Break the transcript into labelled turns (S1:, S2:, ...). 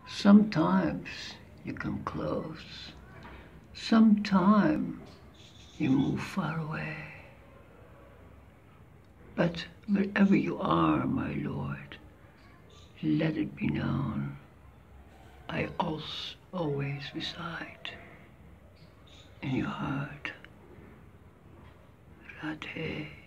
S1: Sometimes you come close, sometimes you move far away. But wherever you are, my Lord, let it be known, I also always reside in your heart. Radhe.